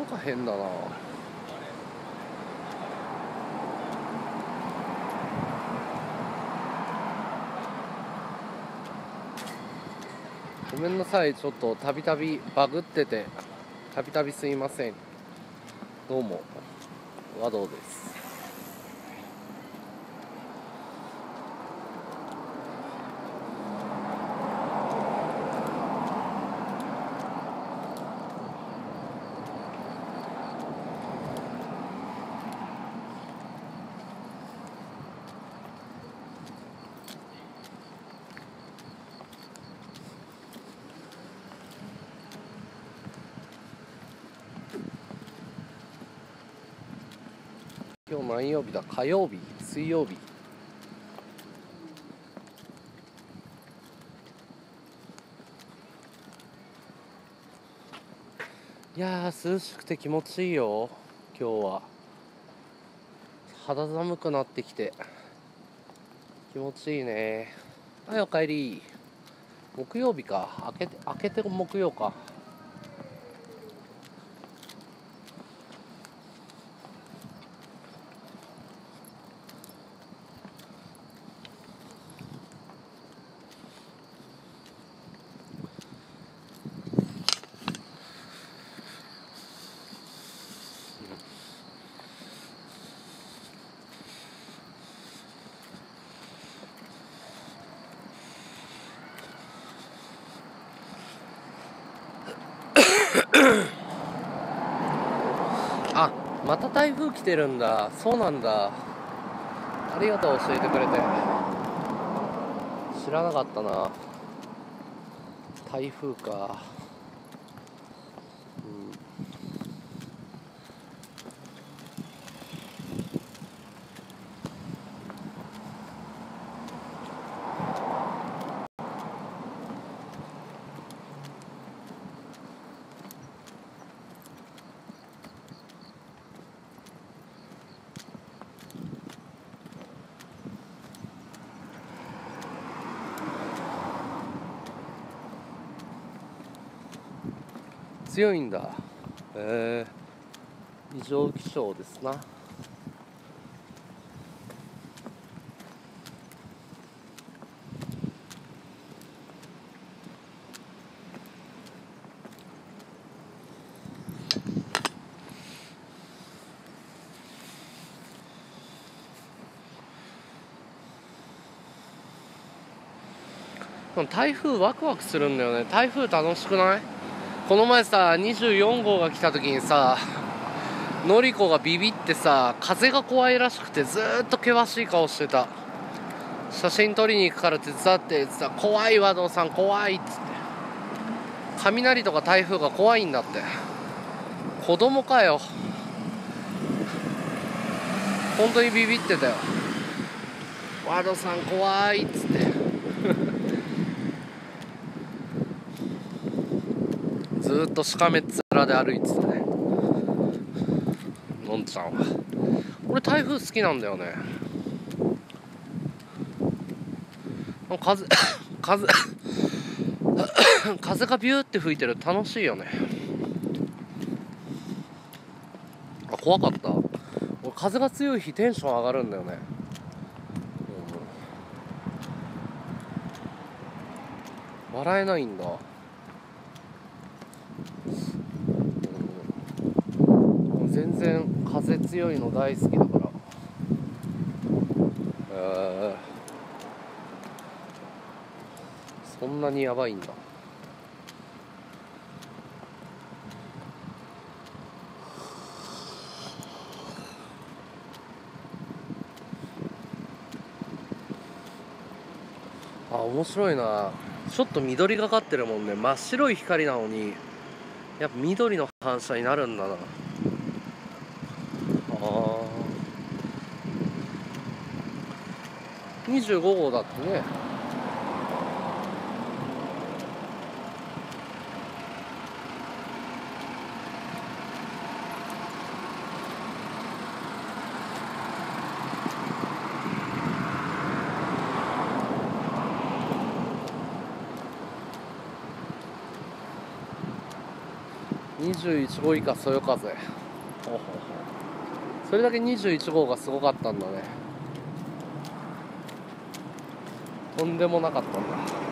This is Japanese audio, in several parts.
か変だな。ごめんなさい、ちょっとたびたびバグってて、たびたびすいません。どうも和道です。今日何曜日だ？火曜日？水曜日？いやー、涼しくて気持ちいいよ。今日は肌寒くなってきて気持ちいいね。はい、おかえり。木曜日か。明けて木曜か。あ、また台風来てるんだ。そうなんだ。ありがとう、教えてくれて。知らなかったな。台風か。強いんだ。異常気象ですな。台風ワクワクするんだよね。台風楽しくない？この前さ、24号が来た時にさ、のりこがビビってさ、風が怖いらしくてずーっと険しい顔してた。写真撮りに行くから手伝ってって言ってた。怖い和道さん怖いっつって。雷とか台風が怖いんだって。子供かよ。本当にビビってたよ。和道さん怖いっつってずーっとしかめっ面で歩いてたね、のんちゃんは。俺台風好きなんだよね。風風風がビューって吹いてる。楽しいよね。あ、怖かった。俺風が強い日テンション上がるんだよね。笑えないんだ。全然風強いの大好きだから。そんなにやばいんだ。あ、面白いな。ちょっと緑がかってるもんね。真っ白い光なのにやっぱ緑の反射になるんだな。25号だってね。 21号以下そよ風。ほうほうほう。それだけ21号がすごかったんだね。とんでもなかったんだ。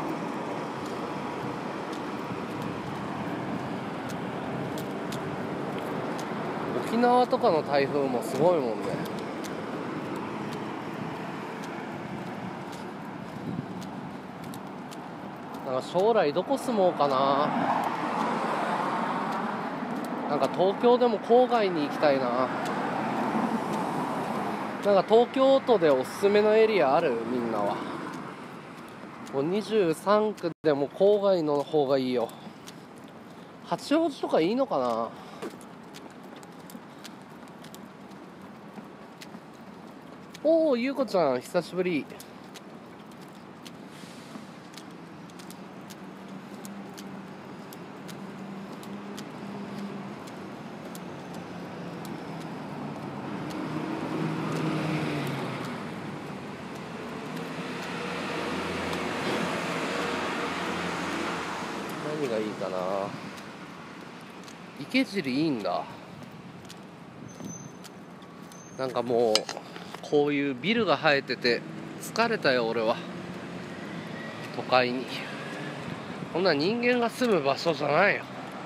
沖縄とかの台風もすごいもんね。なんか将来どこ住もうかな。なんか東京でも郊外に行きたいな。なんか東京都でおすすめのエリアある？みんなは。もう23区でも郊外の方がいいよ。八王子とかいいのかな。おお、ゆうこちゃん久しぶり。何がいいかな。池尻いいんだ。なんかもうこういうビルが生えてて疲れたよ俺は。都会にこんな人間が住む場所じゃないよ。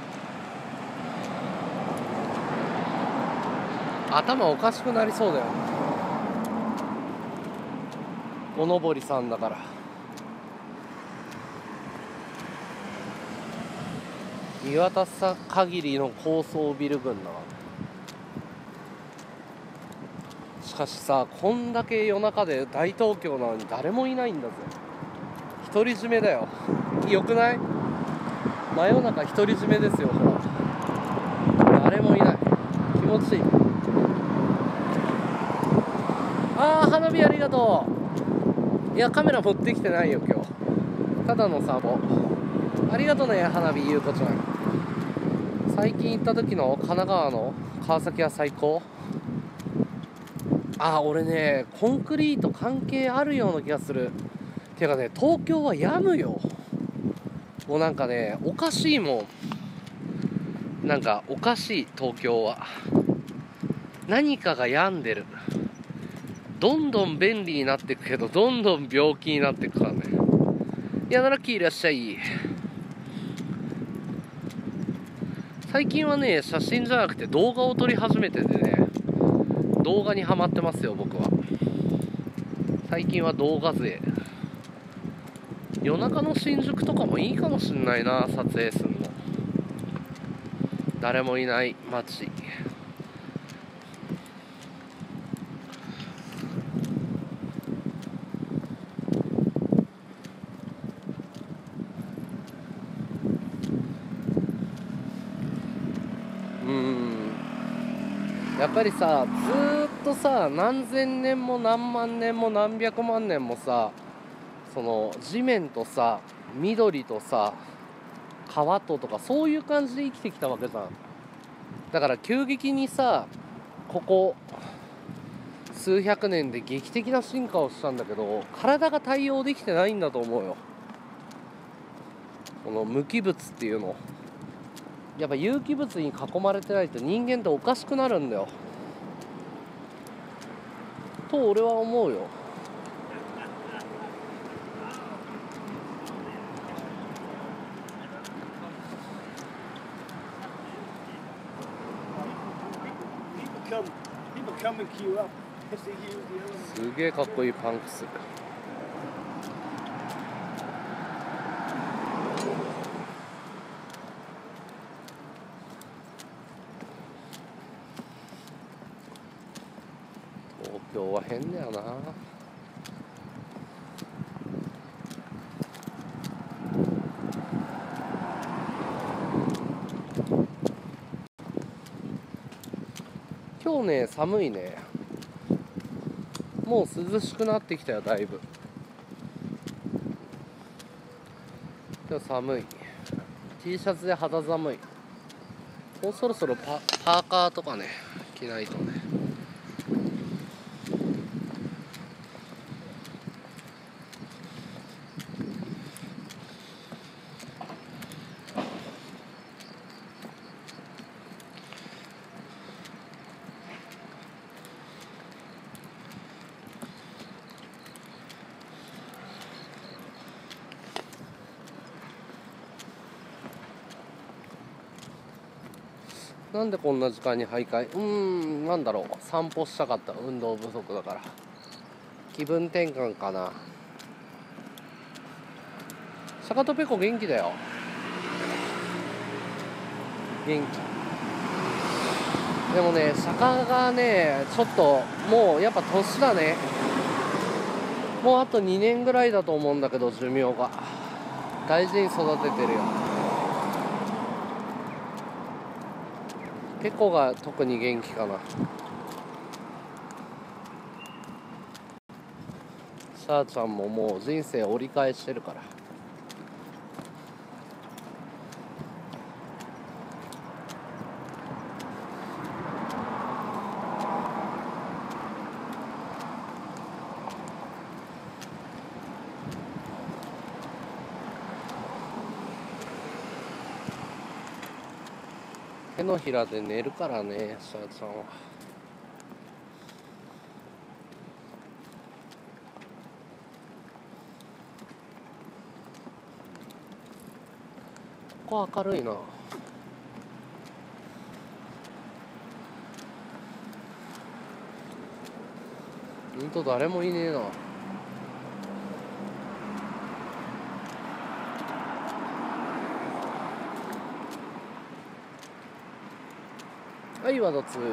頭おかしくなりそうだよ。おのぼりさんだから。見渡す限りの高層ビル群だ。しかしさ、こんだけ夜中で大東京なのに誰もいないんだぜ。独り占めだよ。よくない？真夜中独り占めですよ。ほら誰もいない。気持ちいい。あー、花火ありがとう。いやカメラ持ってきてないよ今日。ただの散歩。ありがとうね花火ゆうこちゃん。最近行った時の神奈川の川崎は最高。あ、俺ねコンクリート関係あるような気がする。てかね、東京は病むよ。もうなんかねおかしいもん。なんかおかしい東京は。何かが病んでる。どんどん便利になっていくけどどんどん病気になっていくからね。いや、ラッキーいらっしゃい。最近はね写真じゃなくて動画を撮り始めててね、動画にハマってますよ僕は。最近は動画勢。夜中の新宿とかもいいかもしんないな、撮影するの。誰もいない街。やっぱりさ、ずーっとさ何千年も何万年も何百万年もさ、その地面とさ緑とさ川とかそういう感じで生きてきたわけじゃん。だから急激にさここ数百年で劇的な進化をしたんだけど、体が対応できてないんだと思うよ。この無機物っていうの、やっぱ有機物に囲まれてないと人間っておかしくなるんだよと俺は思うよ。すげえかっこいいパンクス。東京は変だよな。今日ね寒いね。もう涼しくなってきたよだいぶ。今日寒い。 T シャツで肌寒い。もうそろそろパーカーとかね着ないとね。 なんでこんな時間に徘徊？なんだろう、散歩したかった。運動不足だから気分転換かな。シャカトペコ元気だよ。元気でもね、シャカがねちょっともうやっぱ年だね。もうあと2年ぐらいだと思うんだけど、寿命が。大事に育ててるよ。ペコが特に元気かな。シャーちゃんももう人生折り返してるから。手のひらで寝るからね、シャーちゃんは。ここ明るいな。ほんと誰もいねえな。はい、わだつ。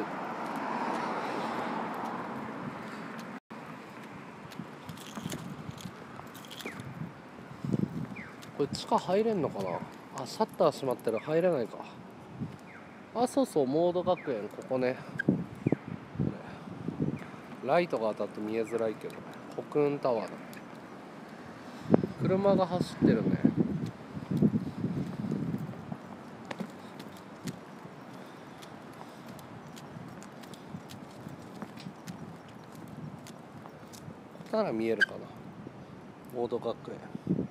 これ地下入れんのかな。あ、シャッター閉まってる。入れないか。あ、そうそう、モード学園、ここね。ライトが当たって見えづらいけど、国運タワーだ。車が走ってるね。ここなら見えるかな。モード学園。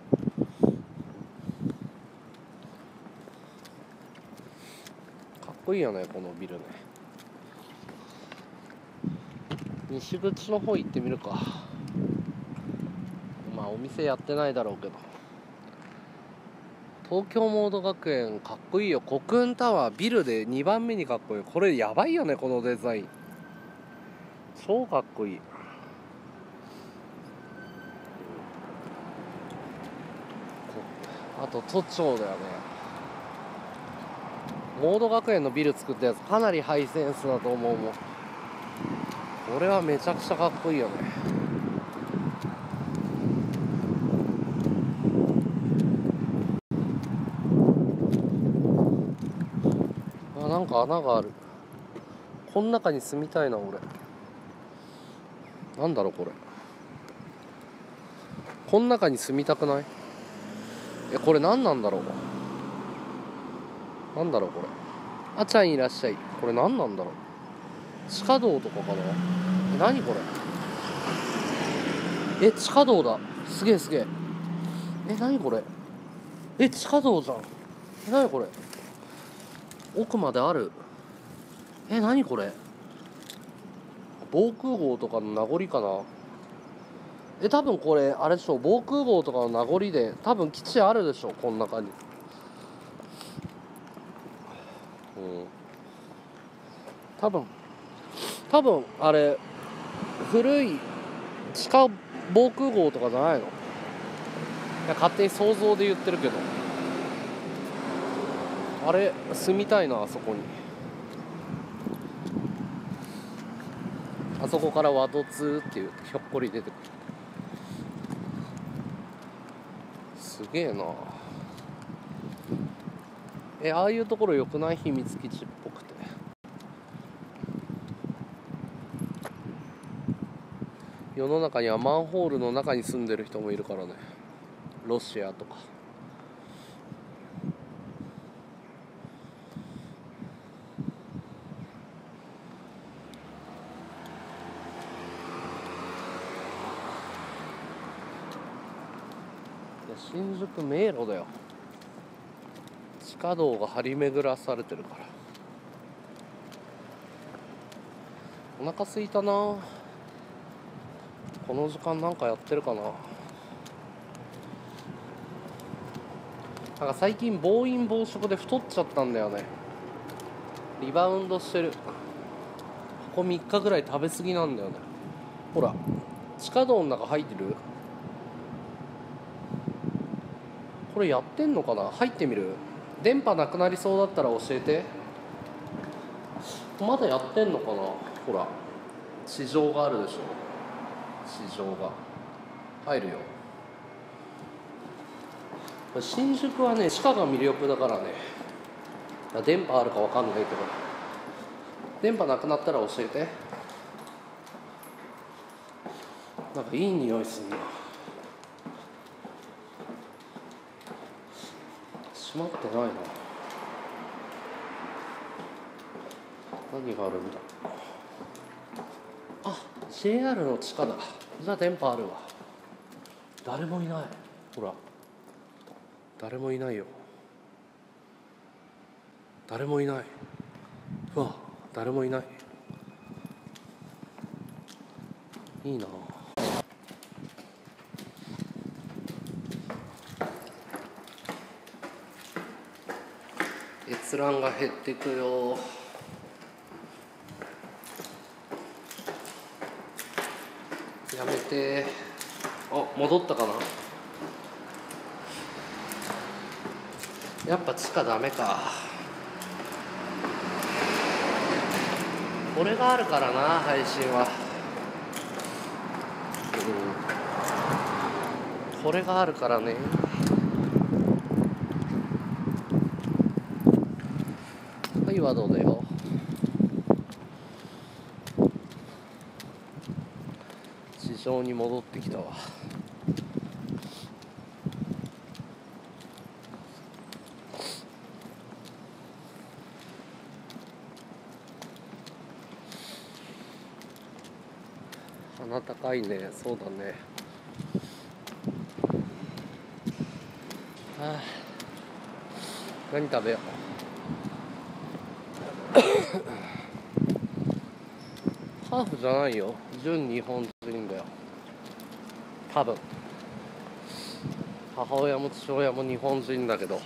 かっこいいよね、このビルね。西口の方行ってみるか。まあお店やってないだろうけど。東京モード学園かっこいいよ。国運タワービルで2番目にかっこいい。これやばいよね、このデザイン。超かっこいい。あと都庁だよね。モード学園のビル作ったやつかなりハイセンスだと思うもん。これはめちゃくちゃかっこいいよね。あ、なんか穴がある。こん中に住みたいな俺。なんだろうこれ。こん中に住みたくない？これ何なんだろう。なんだろうこれ。あちゃんいらっしゃい。これ何なんだろう。地下道とかかな。何これ。地下道だ。すげえすげえ。何これ。地下道じゃん。何これ。奥まである。何これ。防空壕とかの名残かな。多分これあれでしょ。防空壕とかの名残で多分基地あるでしょ、この中に。多分あれ古い地下防空壕とかじゃないの？いや勝手に想像で言ってるけど、あれ住みたいな、あそこに。あそこからワドツっていうひょっこり出てくる。すげえな。ああいうところよくない？秘密基地っぽくて。世の中にはマンホールの中に住んでる人もいるからね。ロシアとか。新宿迷路だよ。地下道が張り巡らされてるから。お腹すいたな。この時間なんかやってるかな。なんか最近暴飲暴食で太っちゃったんだよね。 リバウンドしてる。ここ3日ぐらい食べ過ぎなんだよね。ほら地下道の中入ってる。これやってんのかな。入ってみる。電波なくなりそうだったら教えて。まだやってんのかな。ほら市場があるでしょ。市場が入るよ。新宿はね地下が魅力だからね。電波あるか分かんないけど、電波なくなったら教えて。なんかいい匂いすんな。閉まってないな。何があるんだ。あ、JR の地下だ。じゃあ電波あるわ。誰もいない。ほら誰もいないよ。誰もいない。うわ誰もいない。いいな。閲覧が減ってくよ。やめて。あ、戻ったかな。やっぱ地下ダメか。これがあるからな配信は。これがあるからね。はいはどうだよ。地上に戻ってきたわ。鼻高いね。そうだね。はあ、何食べよう。ハーフじゃないよ。純日本人だよ。多分母親も父親も日本人だけど、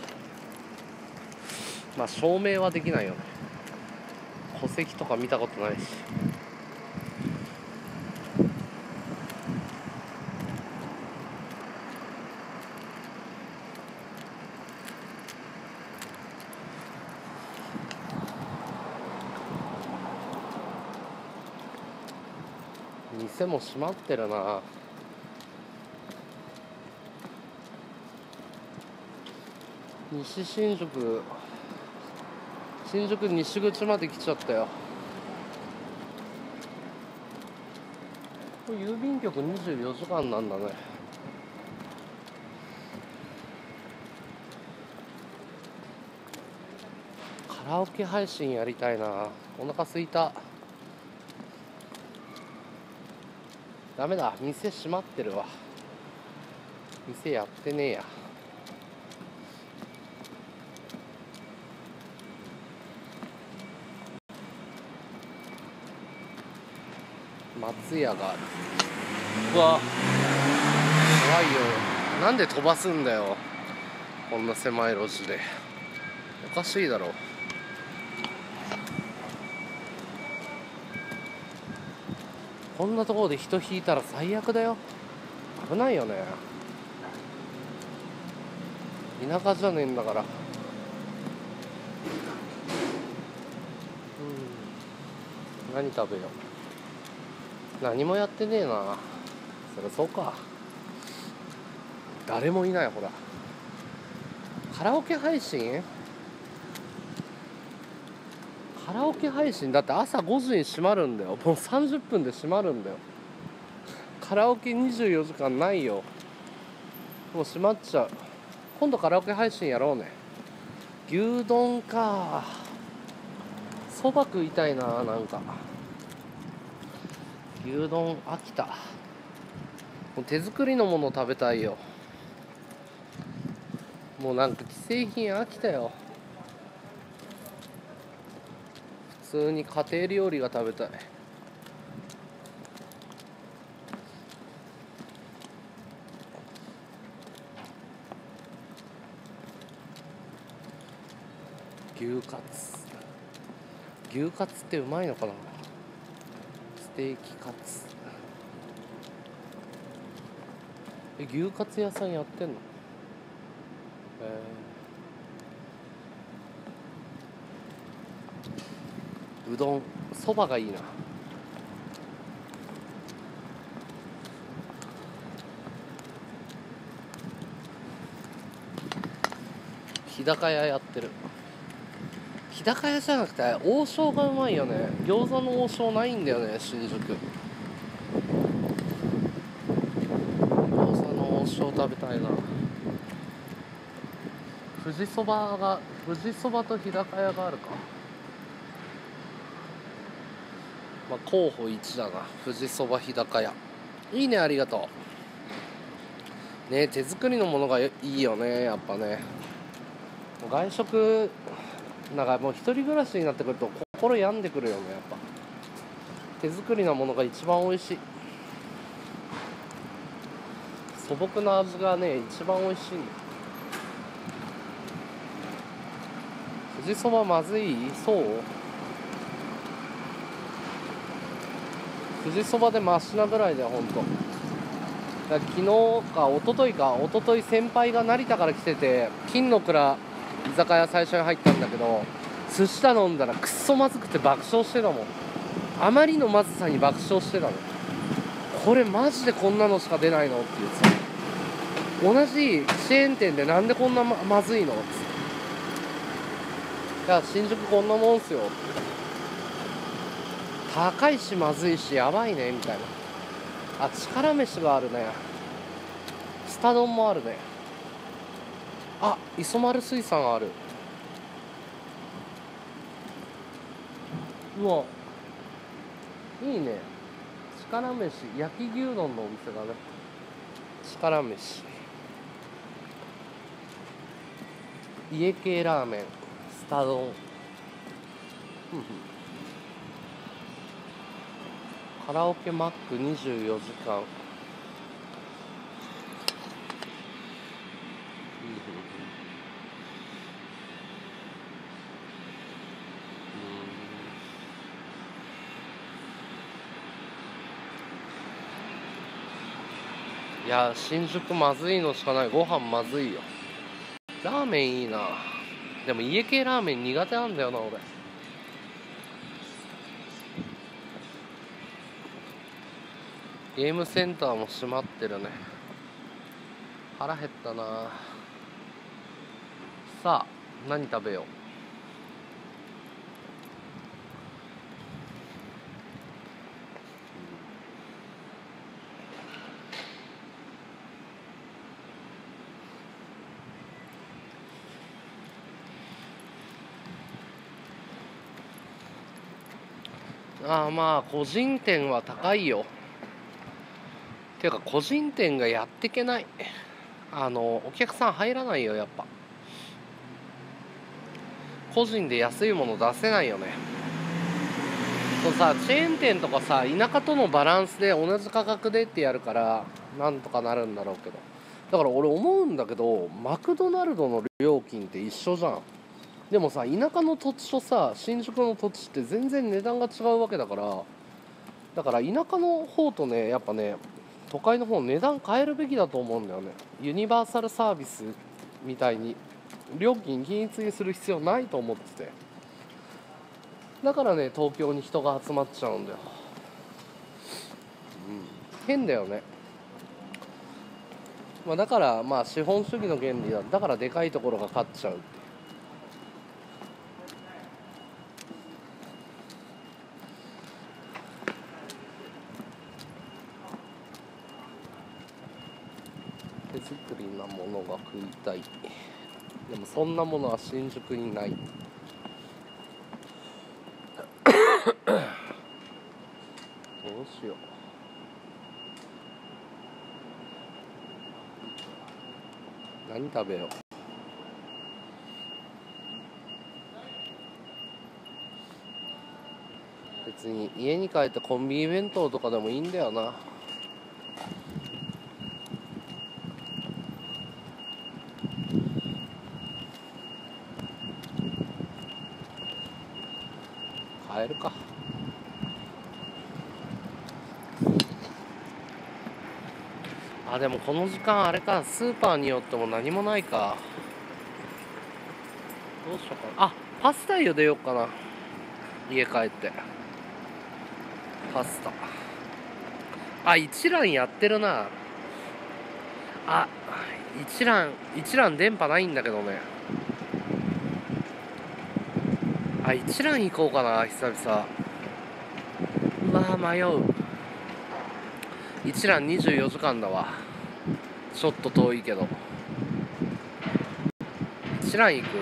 まあ証明はできないよね。戸籍とか見たことないし。店も閉まってるな。西新宿、新宿西口まで来ちゃったよ。これ郵便局24時間なんだね。カラオケ配信やりたいな。お腹すいた。ダメだ、店閉まってるわ。店やってねえや。松屋がある。うわ怖いよ。なんで飛ばすんだよ、こんな狭い路地で。おかしいだろ。こんなところで人引いたら最悪だよ。危ないよね。田舎じゃねえんだから。何食べよう。何もやってねえな。そりゃそうか。誰もいない。ほらカラオケ配信、カラオケ配信だって朝5時に閉まるんだよ。もう30分で閉まるんだよ。カラオケ24時間ないよ。もう閉まっちゃう。今度カラオケ配信やろうね。牛丼か。そば食いたいな。なんか牛丼飽きた。もう手作りのもの食べたいよ。もうなんか既製品飽きたよ。普通に家庭料理が食べたい。牛カツ。 牛カツってうまいのかな。ステーキカツ、牛カツ屋さんやってんの？うどん、そばがいいな。日高屋やってる。日高屋じゃなくて王将がうまいよね。餃子の王将ないんだよね、新宿。餃子の王将食べたいな。富士そばと日高屋があるか。まあ候補1だな、富士そば日高屋。いいね、ありがとうね。手作りのものがいいよね、やっぱね。外食なんかもう一人暮らしになってくると心病んでくるよね。やっぱ手作りなものが一番美味しい。素朴な味がね一番美味しいんだよ。富士そばまずい？そう、富士そばでマシなぐらいだよ、ほんと。だから昨日か一昨日先輩が成田から来てて、金の蔵居酒屋最初に入ったんだけど、寿司頼んだらくっそまずくて爆笑してたもん。あまりのまずさに爆笑してたの。これマジでこんなのしか出ないのって言ってた。同じチェーン店でなんでこんな まずいのって。いや新宿こんなもんすよって。高いしまずいしやばいねみたいな。あ、力飯があるね。スタ丼もあるね。あ、磯丸水産ある。うわ、いいね。力飯、焼き牛丼のお店だね。力飯、家系ラーメン、スタ丼。カラオケマック24時間。いや新宿まずいのしかない。ご飯まずいよ。ラーメンいいな。でも家系ラーメン苦手なんだよな俺。ゲームセンターも閉まってるね。腹減ったな。さあ何食べよう。ああまあ個人店は高いよ。ていうか個人店がやってけない。お客さん入らないよやっぱ。個人で安いもの出せないよね。そうさ、チェーン店とかさ田舎とのバランスで同じ価格でってやるからなんとかなるんだろうけど、だから俺思うんだけどマクドナルドの料金って一緒じゃん。でもさ田舎の土地とさ新宿の土地って全然値段が違うわけだから、だから田舎の方とねやっぱね都会の方値段変えるべきだと思うんだよね。ユニバーサルサービスみたいに料金均一にする必要ないと思ってて、だからね東京に人が集まっちゃうんだよ。変だよね。まあ、だからまあ資本主義の原理だ。だからでかいところが勝っちゃう。手作りなものが食いたい。でもそんなものは新宿にない。どうしよう。何食べよう。別に家に帰ってコンビニ弁当とかでもいいんだよな。 会えるか。あ、でもこの時間あれか、スーパーによっても何もないか。どうしようかな。あ、パスタ茹でようかな。家帰ってパスタ。あ、一蘭やってるな。あ、一蘭電波ないんだけどね。あ、一蘭行こうかな、久々。うわー、迷う。一蘭24時間だわ。ちょっと遠いけど。一蘭行く？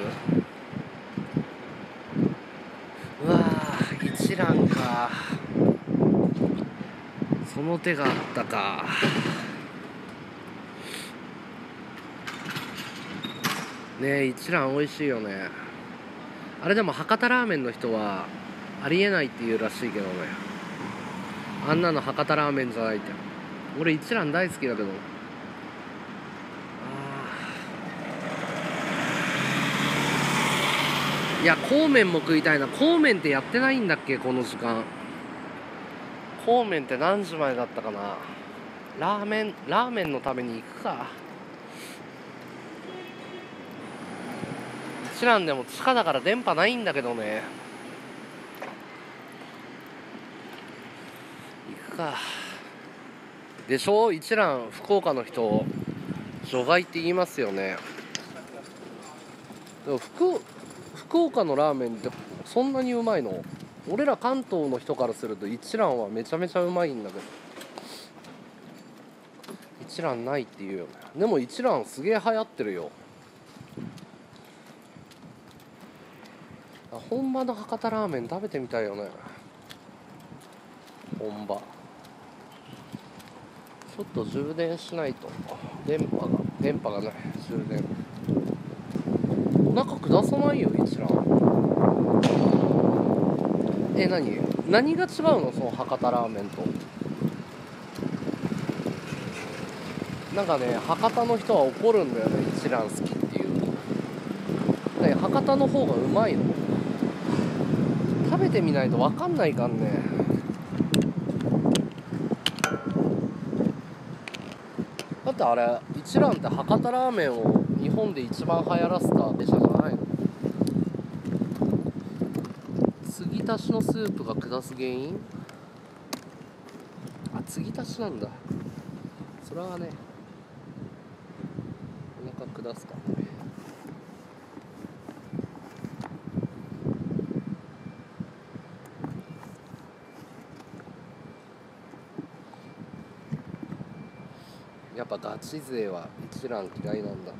うわー、一蘭か。その手があったか。ねえ、一蘭美味しいよね。あれでも博多ラーメンの人はありえないって言うらしいけどね。あんなの博多ラーメンじゃないって。俺一蘭大好きだけど。いや、冷麺も食いたいな。冷麺ってやってないんだっけ、この時間。冷麺って何時前だったかな。ラーメンのために行くか。一蘭でも地下だから電波ないんだけどね。行くか。でしょ、一蘭福岡の人除外って言いますよね。でも福岡のラーメンってそんなにうまいの？俺ら関東の人からすると一蘭はめちゃめちゃうまいんだけど、一蘭ないっていうよね。でも一蘭すげえ流行ってるよ。本場の博多ラーメン食べてみたいよね。本場ちょっと充電しないと。電波がない。充電お腹下さないよ一蘭。何が違うの、その博多ラーメンと。なんかね、博多の人は怒るんだよね、一蘭好きっていう。ね、博多の方がうまいの？食べてみないと分かんないかんね。だってあれ、一蘭って博多ラーメンを日本で一番流行らせた会社じゃないの？継ぎ足しのスープが下す原因？あ、継ぎ足しなんだ。それはね、お腹下すかね。やっぱガチ勢は一蘭嫌いなんだね。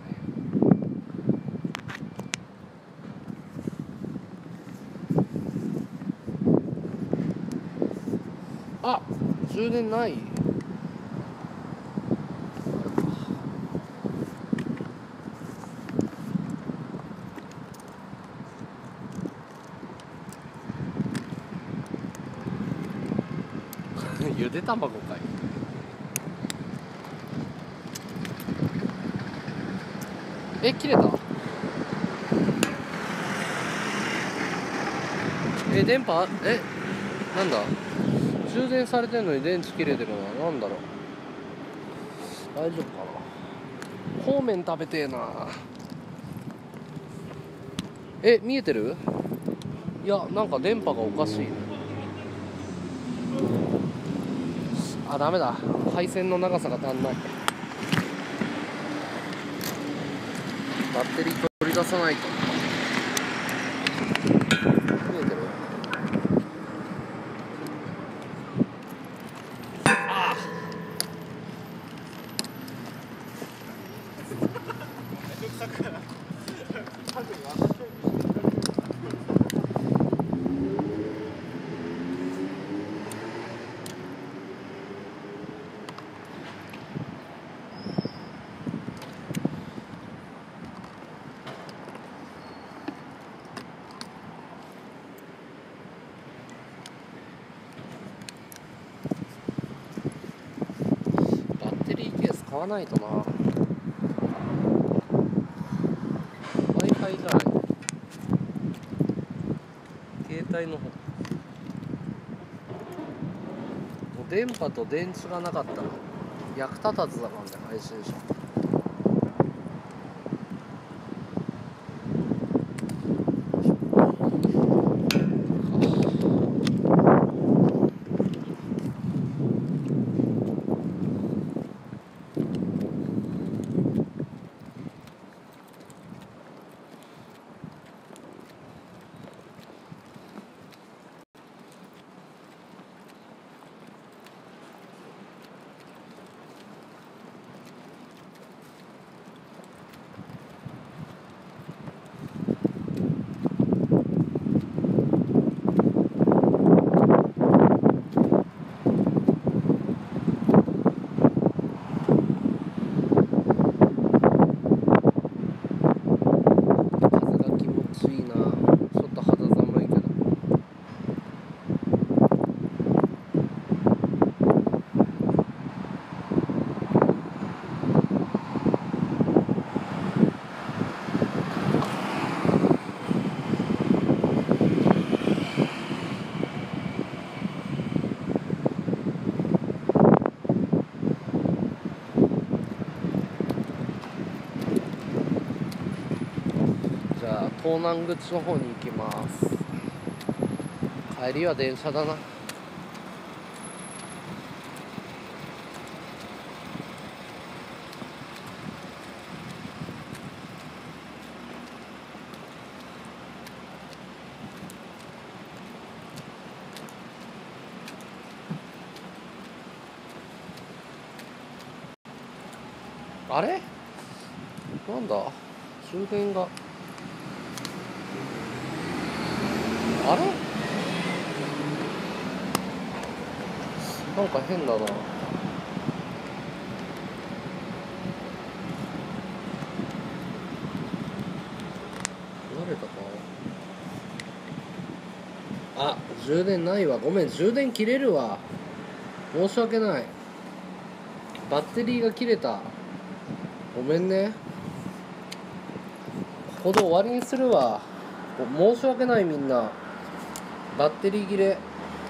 あ、充電ない。ゆで卵かい。切れた。電波なんだ、充電されてんのに電池切れてるのはなんだろう。大丈夫かな。冷麺食べてえな。見えてる？いや、なんか電波がおかしい。あ、ダメだ、配線の長さが足んない。バッテリー取り出さないと。見えてる？あバッテリーケース買わないとな。 Wi-Fi じゃない、携帯の方。 電波と電池がなかったら役立たずだからね、配信者。じゃあ東南口の方に行きます。帰りは電車だな。あれなんだ充電があれなんか変だな。慣れたか。あ、充電ないわ。ごめん、充電切れるわ。申し訳ない。バッテリーが切れた。ごめんね。ここで終わりにするわ。申し訳ない、みんな。バッテリー切れ。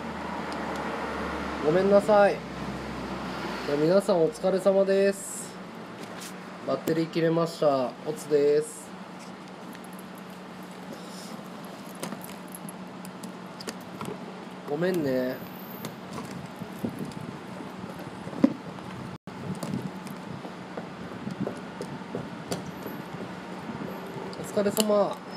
ごめんなさい。じゃあ皆さんお疲れ様です。バッテリー切れました。おつです。ごめんね。お疲れ様。